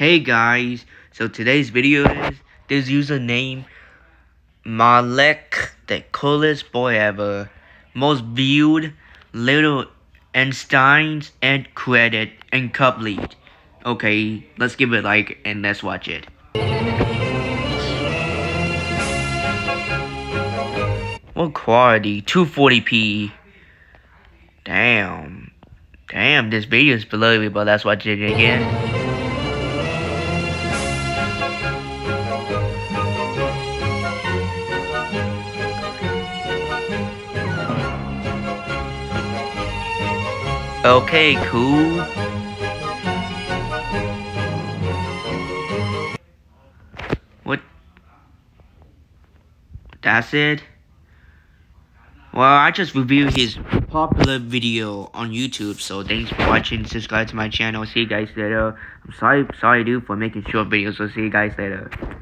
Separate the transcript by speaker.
Speaker 1: Hey guys, so today's video is this username Malek, the coolest boy ever, most viewed, Little Einsteins, and credit and complete. Okay, let's give it a like and let's watch it. What quality? 240p. Damn, this video is below me, but let's watch it again. Okay, cool. What? That's it? Well, I just reviewed his popular video on YouTube, so thanks for watching. Subscribe to my channel. See you guys later. I'm sorry dude for making short videos, so see you guys later.